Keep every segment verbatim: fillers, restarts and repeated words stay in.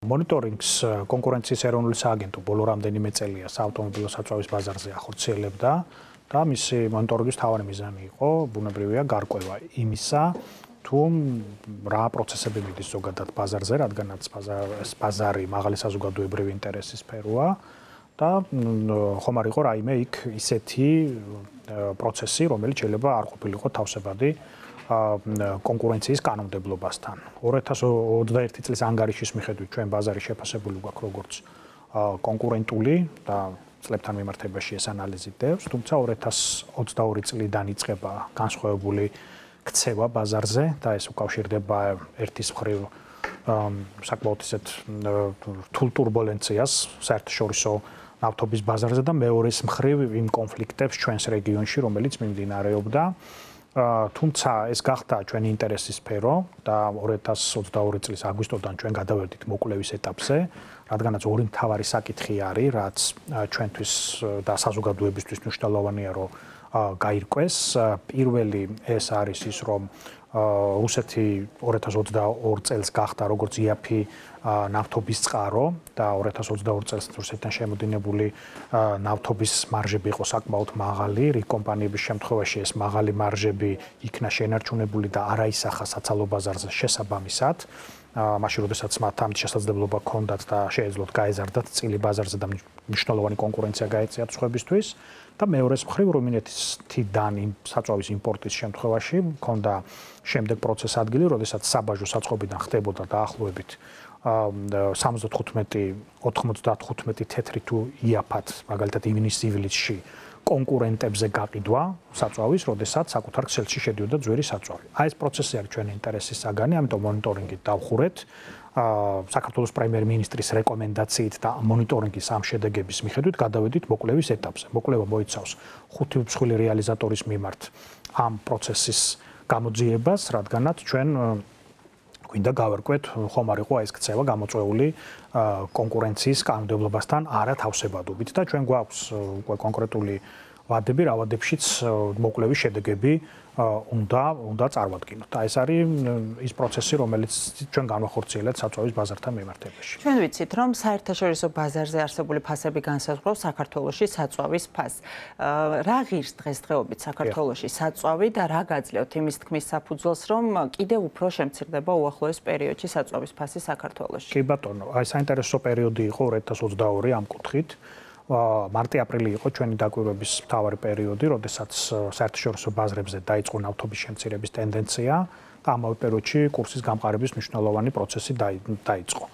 მონიტორინგს კონკურენციის ეროვნული სააგენტო ბოლო რამდენიმე წელია საავტომობილო საწვავის ბაზარზე ახორციელებდა და მისი მონიტორინგის მთავარი მიზანი იყო ბუნებრივია გარკვევა იმისა თუ რა პროცესები მიდის ზოგადად ბაზარზე, რადგანაც ბაზარი მაღალი საზოგადოებრივი ინტერესის სფეროა და ხომ არ იყო რაიმე იქ ისეთი პროცესი, რომელიც შეიძლება არ ყოფილიყო თავსებადი კონკურენციის კანონმდებლობასთან. ორი ათას ოცდაერთი წლის ანგარიშის მიხედვით ჩვენ ბაზარი შეფასებული გვაქვს როგორც კონკურენტული და წლებთან მიმართებაში ეს ანალიზი დევს, თუმცა ორი ათას ოცდაორი წლიდან იწყება განსხვავებული ქცევა ბაზარზე და ეს უკავშირდება ერთის მხრივ საკმაოდ ისეთ რთულ ტურბულენციას საერთაშორისო ნავთობის ბაზარზე და მეორეს მხრივ იმ კონფლიქტებს ჩვენს რეგიონში, რომელიც მიმდინარეობდა. თუმცა ეს გახდა ჩვენი ინტერესის სფერო და ორი ათას ოცდაორი წლის აგვისტოდან ჩვენ გადავედით მოკვლევის ეტაპზე, რადგანაც ორი მთავარი საკითხი არის, რაც ჩვენთვის და საზოგადოებისთვის მნიშვნელოვანია, რომ გაირკვეს. პირველი ეს არის ის, რომ რუსეთი ორი ათას ოცდაორ წელს გახდა როგორც იაფი ნავთობის წყარო და ორი ათას ოცდაორ წელს რუსეთთან შემოდინებული ნავთობის მარჟები იყო საკმაოდ მაღალი. რიგ კომპანიების შემთხვევაში ეს მაღალი მარჟები იქნა შენარჩუნებული და არ აისახა საცალო ბაზარზე შესაბამისად. მაშინ როდესაც მათ ამით შესაძლებლობა ჰქონდათ და შეეძლოთ გაეზარდათ წილი ბაზარზე და მნიშვნელოვანი კონკურენცია გაეწიათ სხვებისთვის. და მეორეს მხრივ რუმინეთიდან საწვავის იმპორტის შემთხვევაში ჰქონდა შემდეგ პროცეს ადგილი, როდესაც საბაჟო საწყობიდან ხდებოდა დაახლოებით სამოცდათხუთმეტი ოთხმოცდათხუთმეტი თეთრი თუ იაფად, მაგალითად ივნის-ივლისში კონკურენტებზე გაყიდვა საწვავის, როდესაც საკუთარ ქსელში შედიოდა ძველი საწვავი. აი ეს პროცესი არის ჩვენი ინტერესის საგანი, ამიტომ მონიტორინგით დავხურეთ. საქართველოს პრემიერ-მინისტრის რეკომენდაციით და მონიტორინგის ამ შედეგების მიხედვით გადავედით მოკვლევის ეტაპზე. მოკვლევა მოიცავს ხუთი მსხვილი რეალიზატორის მიმართ ამ პროცესის გამოძიებას, რადგანაც ჩვენ გვინდა გავერკვეთ, ხომ არ იყო ეს ქცევა გამოწვეული კონკურენციის კანონმდებლობასთან არათავსებადობით და ჩვენ გვაქვს უკვე კონკრეტული ვადები, რა ვადებშიც მოკვლევის შედეგები უნდა უნდა წარმოვადგინოთ. და ეს არის ის პროცესი, რომელიც ჩვენ განვახორციელებთ საწვავის ბაზართან მიმართებაში. ჩვენ ვიცით, რომ საერთაშორისო ბაზარზე არსებული ფასები განსაზღვრავს საქართველოში საწვავის ფასს. რა ღირს დღესდღეობით საქართველოში საწვავი და რა გაძლევთ იმის თქმის საფუძველს, რომ კიდევ უფრო შემცირდება უახლოეს პერიოდში საწვავის ფასი საქართველოში? კი ბატონო, აი საინტერესო პერიოდი იყო ორი ათას ოცდაორი ამ კუთხით. მარტი-აპრილი იყო ჩვენი დაკვირვების მთავარი პერიოდი, როდესაც საერთაშორისო ბაზრებზე დაიწყო ნავთობის შემცირების ტენდენცია და ამავე პერიოდში კურსის გამყარების მნიშვნელოვანი პროცესი დაიწყო.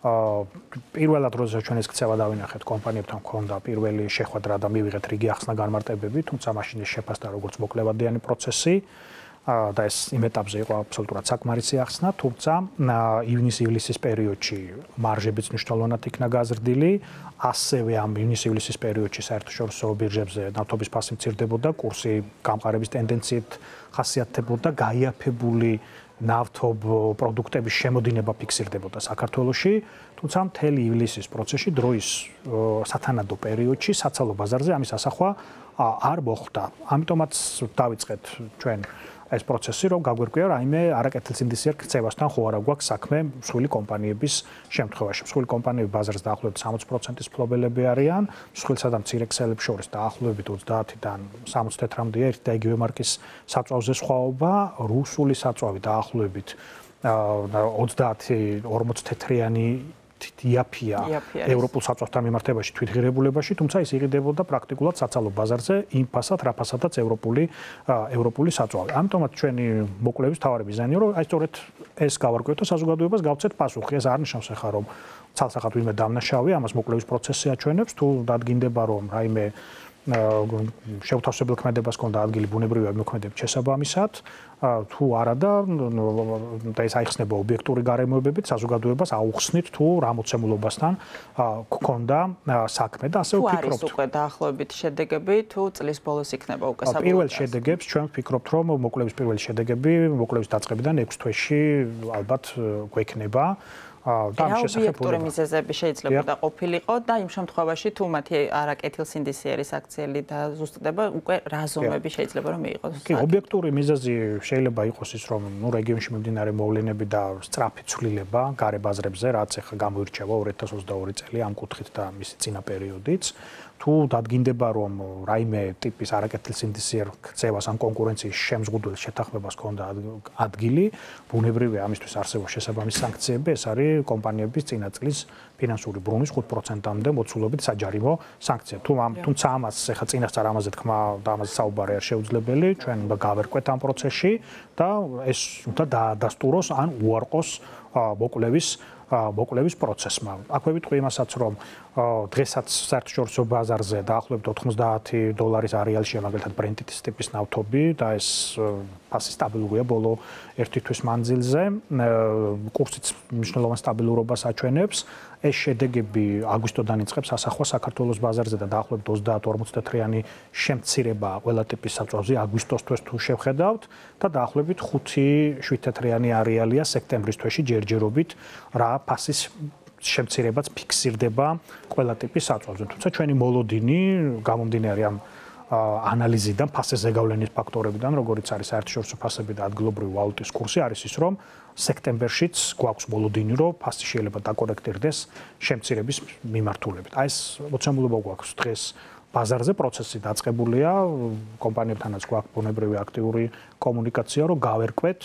პირველად როდესაც ჩვენ ეს ქცევა დავინახეთ, კომპანიებთან ჰქონდა პირველი შეხვედრა და მივიღეთ რიგი ახსნა-განმარტებები, თუმცა მაშინ ეს შეფასდა როგორც მოკლევადიანი პროცესი და ეს იმ ეტაპზე იყო აბსოლუტურად საკმარისი ახსნა, თუმცა ივნის-ივლისის პერიოდში მარჟებიც მნიშვნელოვნად იქნა გაზრდილი, ასევე ამ ივნის-ივლისის პერიოდში საერთაშორისო ბირჟებზე ნავთობის ფასი მცირდებოდა, კურსი გამყარების ტენდენციით ხასიათდებოდა, გაიაფებული ნავთობ პროდუქტების შემოდინება ფიქსირდებოდა საქართველოში, თუმცა მთელი ივლისის პროცესში დროის სათანადო პერიოდში საცალო ბაზარზე ამის ასახვა არ მოხდა. ამიტომაც დავიწყეთ ჩვენ ეს პროცესი, რომ გაგვერკვია რაიმე არაკეთილსინდისიერ ქცევასთან ხო არა გვაქვს საქმე მსხვილი კომპანიების შემთხვევაში. მსხვილი კომპანიები ბაზარზე დაახლოებით სამოცი პროცენტის მფლობელები არიან, მსხვილსა და მცირე ქსელებს შორის დაახლოებით ოცდაათიდან სამოცი თეთრამდეა ერთი და იგივე მარკის საწვავზე სხვაობა, რუსული საწვავი დაახლოებით ოცდაათი ორმოც თეთრიანი იაფია ევროპულ საწვავთან მიმართებაში თვითღირებულებაში, თუმცა ის იღიდებოდა პრაქტიკულად საცალო ბაზარზე იმ ფასად, რა ფასადაც ევროპული ევროპული საწვავი. ამიტომაც ჩვენი მოკვლევის მთავარი მიზანია, რომ აი სწორედ ეს გავარკვიოთ და საზოგადოებას გავცეთ პასუხი. ეს არ ნიშნავს ახლა, რომ ცალსახად ვინმე დამნაშავე, ამას მოკვლევის პროცესი აჩვენებს, თუ დადგინდება, რომ რაიმე შეუთავსებელ ქმედებას ჰქონდა ადგილი ბუნებრივი მოქმედების შესაბამისად, თუ არა და ეს აიხსნება ობიექტური გარემოებებით, საზოგადოებას აუხსნით თუ რა მოცემულობასთან ჰქონდა საქმე და ასევე ვფიქრობთ. თუ არის უკვე დაახლოებით შედეგები, თუ წლის ბოლოს იქნება უკვე საბოლოო. პირველ შედეგებს ჩვენ ვფიქრობთ, რომ მოკვლევის პირველი შედეგები მოკვლევის დაწყებიდან ექვს თვეში ალბათ გვექნება. და ამ შესახებ მიზეზები შეიძლება ყოფილიყო და იმ შემთხვევაში თუ მათი არაკეთილსინდისიერის აქციელი დაზუსტდება, უკვე რა ზომები შეიძლება რომ მიიღოს? კი, ობიექტური მიზეზი შეიძლება იყოს ის, რომ ნუ რეგიონში მიმდინარე მოვლენები და სწრაფი ცვლილება გარე ბაზრებზე, რაც ახლა გამოირჩევა ორი ათას ოცდაორი წელი ამ კუთხით და მისი წინა პერიოდიც. თუ დადგინდება, რომ რაიმე ტიპის არაკეთილსინდისიერ ქცევას ან კონკურენციის შემზღუდველ შეთანხმებას ჰქონდა ადგილი, ბუნებრივია ამისთვის არსებობს შესაბამისი სანქციები, ეს არის კომპანიების წინა წლის ფინანსური ბრუნვის ხუთ პროცენტამდე მოცულობით საჯარიმო სანქცია. თუ ამ თუმცა ამას ახლა წინასწარ ამაზე თქმა და ამაზე საუბარი არ შეუძლებელი, ჩვენ უნდა გავერკვეთ ამ პროცესში და ეს უნდა დაადასტუროს ან უარყოს მოკვლევის მოკვლევის პროცესმა. აქვე ვიტყვი იმასაც, რომ დღესაც საერთაშორისო ბაზარზე დაახლოებით ოთხმოცდაათი დოლარის არეალშია მაგალითად ბრენტის ტიპის ნავთობი და ეს ფასი სტაბილურია ბოლო ერთი თვის მანძილზე. კურსიც მნიშვნელოვან სტაბილურობას აჩვენებს. ეს შედეგები აგვისტოდან იწყებს ასახვა საქართველოს ბაზარზე და დაახლოებით ოცდაათ ორმოცდათრიანი შემცირება ყველა ტიპის საწვავზე აგვისტოსთვის თუ შევხედავთ და დაახლოებით ხუთი შვიდთეთრიანი არეალია სექტემბრის თვეში ჯერჯერობით რა ფასის შემცირებაც ფიქსირდება ყველა ტიპის საწვავზე. თუმცა ჩვენი მოლოდინი გამომდინარე ამ ანალიზიდან, ფასის ზეგავლენის ფაქტორებიდან, როგორც არის საერთაშორისო ფასები და ადგილობრივი ვალუტის კურსი, არის ის, რომ სექტემბერშიც გვაქვს მოლოდინი, რომ ფასი შეიძლება დაკორექტირდეს შემცირების მიმართულებით. აი ეს მოცემულობა გვაქვს დღეს ბაზარზე, პროცესი დაწყებულია, კომპანიებთანაც გვაქვს ბუნებრივი აქტიური კომუნიკაცია, რომ გავერკვეთ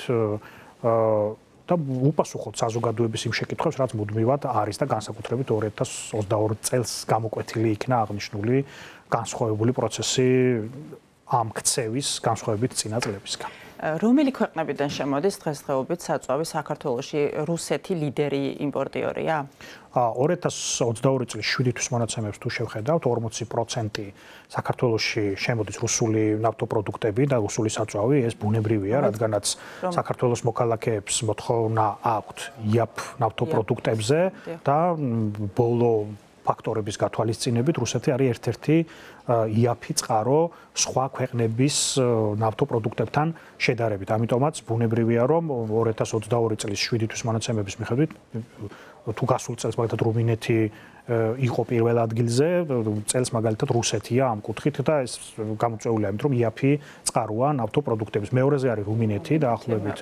და უპასუხოთ საზოგადოების იმ შეკითხვებს, რაც მუდმივად არის და განსაკუთრებით ორი ათას ოცდაორი წელს გამოკვეთილი იქნა აღნიშნული განსხვავებული პროცესი ამ ქცევის განსხვავებით წინა წლებისგან. რომელი ქვეყნებიდან შემოდის დღესდღეობით საწვავი საქართველოში? რუსეთი ლიდერი იმპორტიორია? ორი ათას ოცდაორი წლის შვიდი თვის მონაცემებს თუ შევხედავთ, ორმოცი პროცენტი საქართველოში შემოდის რუსული ნავთობპროდუქტები და რუსული საწვავი, ეს ბუნებრივია, რადგანაც საქართველოს მოქალაქეებს მოთხოვნა აქვთ იაფ ნავთობპროდუქტებზე და ბოლო ფაქტორების გათვალისწინებით რუსეთი არის ერთ-ერთი იაფი წყარო სხვა ქვეყნების ნავთობპროდუქტებთან შედარებით. ამიტომაც ბუნებრივია, რომ ორი ათას ოცდაორი წლის შვიდი თვის მონაცემების მიხედვით თუ გასულ წელს მაგალითად რუმინეთი იყო პირველ ადგილზე, წელს მაგალითად რუსეთია ამ კუთხით და ეს გამოწვეულია ამით, რომ იაფი წყაროა ნავთობპროდუქტების. მეორეზე არის რუმინეთი დაახლოებით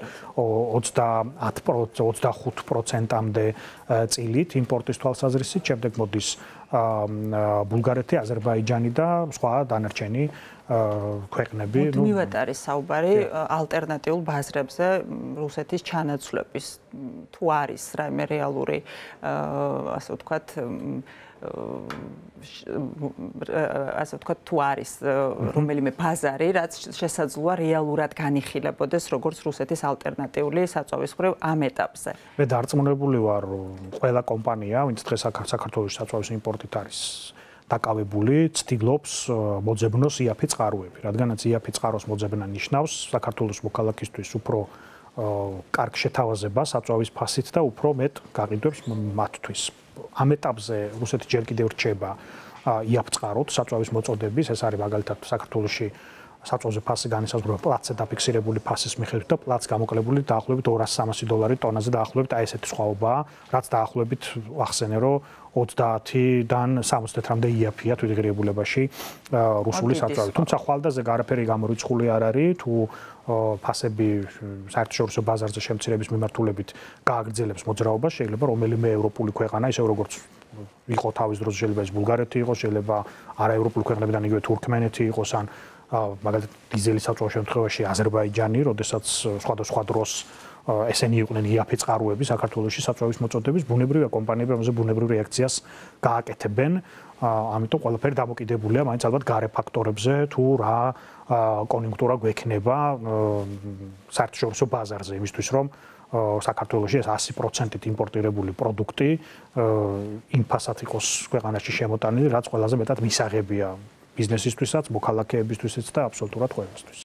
ოცდახუთ პროცენტამდე წილით იმპორტის თვალსაზრისით, შემდეგ მოდის ბულგარეთი, აზერბაიჯანი და სხვა დანარჩენი ქვეყნები. მუდმივად არის საუბარი ალტერნატიულ ბაზრებზე რუსეთის ჩანაცვლების, თუ არის რაიმე რეალური, ასე ვთქვათ, ასე ვთქვათ, თუ არის რომელიმე ბაზარი, რაც შესაძლოა რეალურად განიხილებოდეს როგორც რუსეთის ალტერნატიული საწვავის მხრივ ამ ეტაპზე. მე დარწმუნებული ვარ, რომ ყველა კომპანია, ვინც დღეს საქართველოს საწვავის იმპორტით არის დაკავებული, ცდილობს მოძებნოს იაფი წყაროები, რადგანაც იაფი წყაროს მოძებნა ნიშნავს საქართველოს მოქალაქისთვის უფრო კარგ შეთავაზებას საწვავის ფასით და უფრო მეტ გაყიდვებს მათთვის. ამ ეტაპზე რუსეთი ჯერ კიდევ რჩება იაფ წყაროთ საწვავის მოწოდების, ეს არის მაგალითად საქართველოში საწვავზე ფასი განისაზღვრება პლაცზე დაფიქსირებული ფასის მიხედვით და პლაც გამოკლებული დაახლოებით ორასი სამასი დოლარი ტონაზე დაახლოებით აი ესეთი სხვაობაა, რაც დაახლოებით ახსენე, რომ ოცდაათიდან სამოცდათამდე იაფია თვითღირებულებაში რუსული საწვავი. თუმცა ხვალდაზე არაფერი გამორიცხული არ არის, თუ ფასები საერთაშორისო ბაზარზე შემცირების მიმართულებით გააგრძელებს მოძრაობას, შეიძლება რომელიმე ევროპული ქვეყანა, ისე როგორც იყო თავის დროს, შეიძლება ეს ბულგარეთი იყოს, შეიძლება არაევროპული ქვეყნებიდან იგივე თურქმენეთი იყოს, ან მაგალითად დიზელის საწვავის შემთხვევაში აზერბაიჯანი, როდესაც სხვადასხვა დროს ესენი იყვნენ იაფი წყაროები საქართველოში საწვავის მოწოდების, ბუნებრივია კომპანიები ამაზე ბუნებრივ რეაქციას გააკეთებენ, ამიტომ ყველაფერი დამოკიდებულია მაინც ალბათ გარე ფაქტორებზე, თუ რა კონიუნქტურა გვექნება საერთაშორისო ბაზარზე, იმისთვის რომ საქართველოში ეს ასი პროცენტით იმპორტირებული პროდუქტი იმ ფასად იყოს ქვეყანაში შემოტანილი, რაც ყველაზე მეტად მისაღებია ბიზნესისთვისაც, მოქალაქეებისთვისაც და აბსოლუტურად ყველასთვის.